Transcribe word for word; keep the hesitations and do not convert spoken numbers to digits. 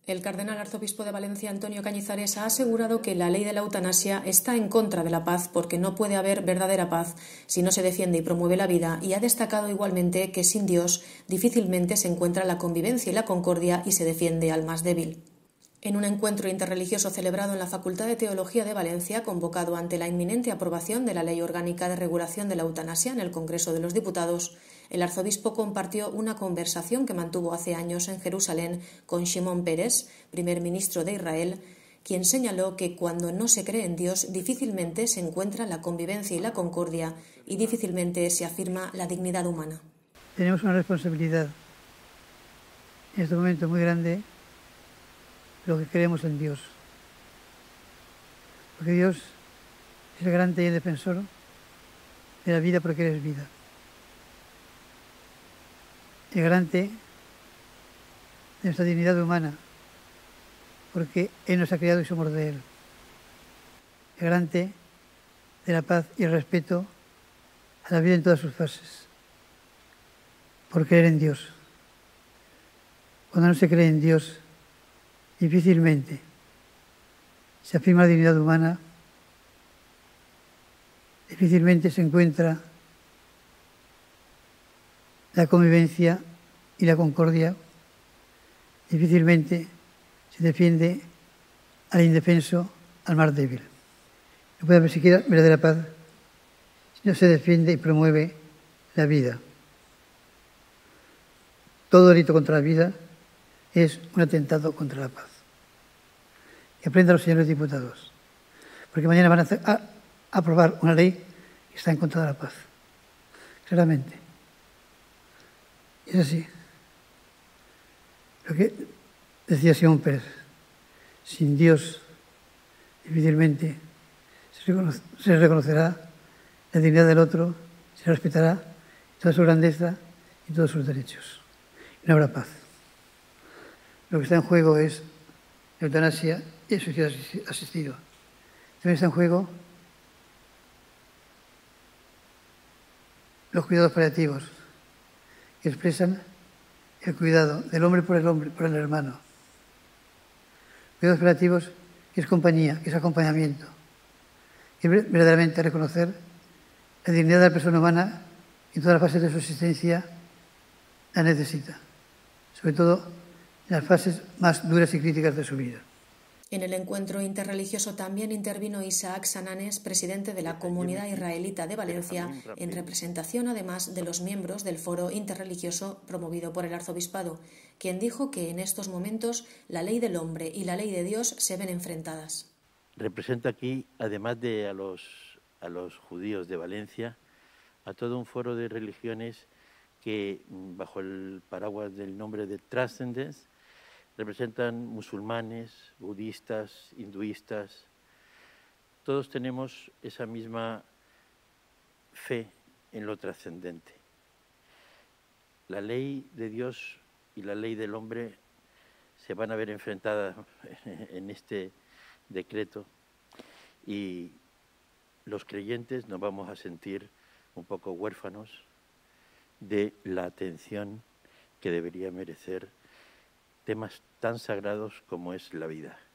El cardenal arzobispo de Valencia, Antonio Cañizares, ha asegurado que la ley de la eutanasia está en contra de la paz porque no puede haber verdadera paz si no se defiende y promueve la vida, y ha destacado igualmente que sin Dios difícilmente se encuentra la convivencia y la concordia y se defiende al más débil. En un encuentro interreligioso celebrado en la Facultad de Teología de Valencia, convocado ante la inminente aprobación de la Ley Orgánica de Regulación de la Eutanasia en el Congreso de los Diputados, el arzobispo compartió una conversación que mantuvo hace años en Jerusalén con Shimon Peres, primer ministro de Israel, quien señaló que cuando no se cree en Dios difícilmente se encuentra la convivencia y la concordia y difícilmente se afirma la dignidad humana. Tenemos una responsabilidad en este momento muy grande, lo que creemos en Dios. Porque Dios es el garante y el defensor de la vida porque eres vida. El garante de nuestra dignidad humana porque Él nos ha creado y somos de Él. El garante de la paz y el respeto a la vida en todas sus fases. Por creer en Dios. Cuando no se cree en Dios, difícilmente se afirma la dignidad humana, difícilmente se encuentra la convivencia y la concordia, difícilmente se defiende al indefenso, al más débil. No puede haber siquiera verdadera paz si no se defiende y promueve la vida. Todo delito contra la vida es un atentado contra la paz. Que aprendan los señores diputados, porque mañana van a, hacer, a, a aprobar una ley que está en contra de la paz. Claramente. Es así. Lo que decía Simón Pérez, sin Dios difícilmente se, reconoce, se reconocerá la dignidad del otro, se respetará toda su grandeza y todos sus derechos. Y no habrá paz. Lo que está en juego es la eutanasia y el suicidio asistido. También está en juego los cuidados paliativos, que expresan el cuidado del hombre por el hombre, por el hermano. Cuidados paliativos, que es compañía, que es acompañamiento, que es verdaderamente reconocer la dignidad de la persona humana y en todas las fases de su existencia la necesita, sobre todo en las fases más duras y críticas de su vida. En el encuentro interreligioso también intervino Isaac Sananes, presidente de la Comunidad Israelita de Valencia, en representación además de los miembros del foro interreligioso promovido por el arzobispado, quien dijo que en estos momentos la ley del hombre y la ley de Dios se ven enfrentadas. Represento aquí, además de a los, a los judíos de Valencia, a todo un foro de religiones que, bajo el paraguas del nombre de Transcendence, representan musulmanes, budistas, hinduistas. Todos tenemos esa misma fe en lo trascendente. La ley de Dios y la ley del hombre se van a ver enfrentadas en este decreto y los creyentes nos vamos a sentir un poco huérfanos de la atención que debería merecer temas tan sagrados como es la vida.